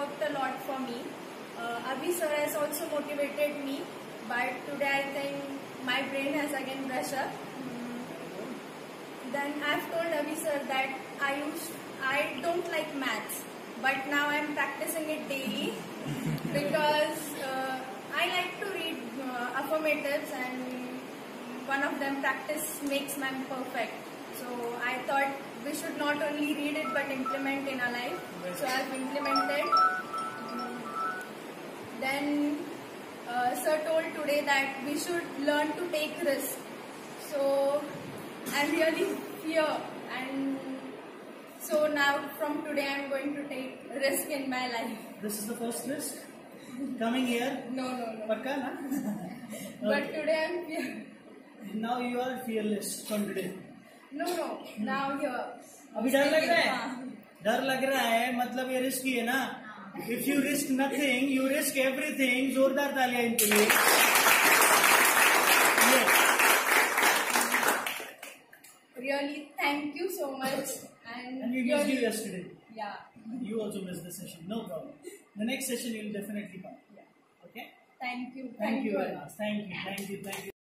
worked a lot for me. Abhi sir has also motivated me, but today I think my brain has again brushed up. Then I've told Abhi sir that I don't like maths, but now I'm practicing it daily because I like to read affirmatives, and one of them, practice makes man perfect. So I thought we should not only read it but implement in our life. So I've implemented. Then sir told today that we should learn to take risks. So I'm really fear, and so now from today I'm going to take risk in my life. This is the first risk? Coming here? No. Pakka, na? But today I'm fear. Now you are fearless from today. No. Now here. अभी डर लग रहा है? डर लग रहा है मतलब ये रिस्की है ना? If you risk nothing, you risk everything. जोरदार तालियां इनके लिए. Really, thank you so much. And we missed you yesterday. Yeah. You also missed the session. No problem. The next session you will definitely come. Yeah. Okay? Thank you. Thank you very much. Thank you.